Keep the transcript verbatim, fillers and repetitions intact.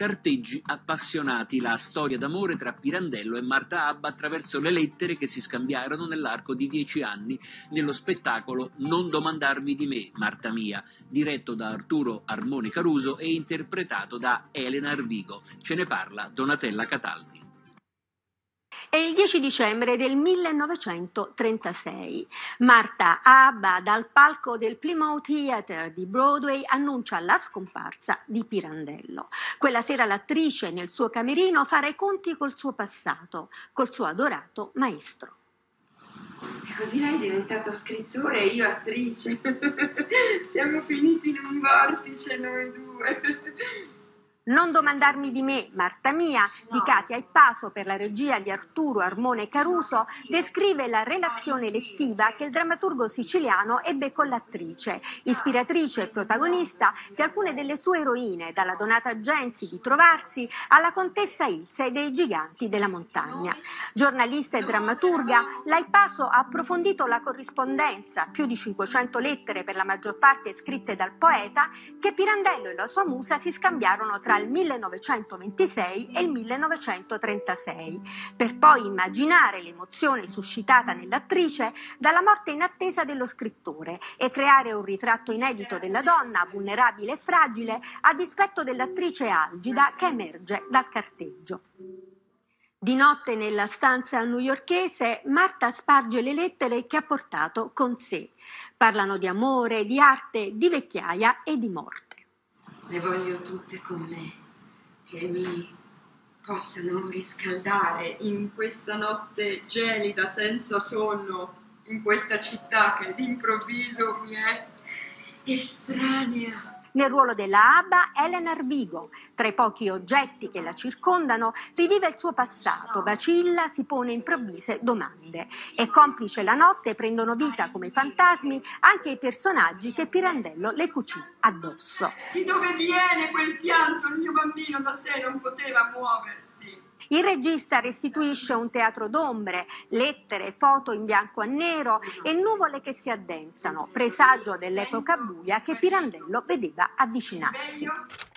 Carteggi appassionati, la storia d'amore tra Pirandello e Marta Abba attraverso le lettere che si scambiarono nell'arco di dieci anni nello spettacolo Non domandarmi di me, Marta mia, diretto da Arturo Armone Caruso e interpretato da Elena Arvigo. Ce ne parla Donatella Cataldi. È il dieci dicembre del millenovecentotrentasei. Marta Abba, dal palco del Plymouth Theatre di Broadway, annuncia la scomparsa di Pirandello. Quella sera l'attrice, nel suo camerino, farà i conti col suo passato, col suo adorato maestro. E così lei è diventato scrittore e io attrice. Siamo finiti in un vortice noi due. Non domandarmi di me, Marta mia, di Katia Ippaso per la regia di Arturo Armone Caruso, descrive la relazione elettiva che il drammaturgo siciliano ebbe con l'attrice, ispiratrice e protagonista di alcune delle sue eroine, dalla Donata Genzi di Trovarsi alla contessa Ilse dei Giganti della Montagna. Giornalista e drammaturga, la Ippaso ha approfondito la corrispondenza, più di cinquecento lettere per la maggior parte scritte dal poeta, che Pirandello e la sua musa si scambiarono tra il millenovecentoventisei e il millenovecentotrentasei, per poi immaginare l'emozione suscitata nell'attrice dalla morte inattesa dello scrittore e creare un ritratto inedito della donna vulnerabile e fragile a dispetto dell'attrice algida che emerge dal carteggio. Di notte nella stanza newyorkese Marta sparge le lettere che ha portato con sé. Parlano di amore, di arte, di vecchiaia e di morte. Le voglio tutte con me, che mi possano riscaldare in questa notte gelida, senza sonno, in questa città che d'improvviso mi è estranea. Nel ruolo della Abba, Elena Arvigo. Tra i pochi oggetti che la circondano, rivive il suo passato, vacilla, si pone improvvise domande. E complice la notte prendono vita come fantasmi anche i personaggi che Pirandello le cucì addosso. Di dove viene quel pianto? Il mio bambino da sé non poteva muoversi. Il regista restituisce un teatro d'ombre, lettere, foto in bianco e nero e nuvole che si addensano, presagio dell'epoca buia che Pirandello vedeva avvicinarsi.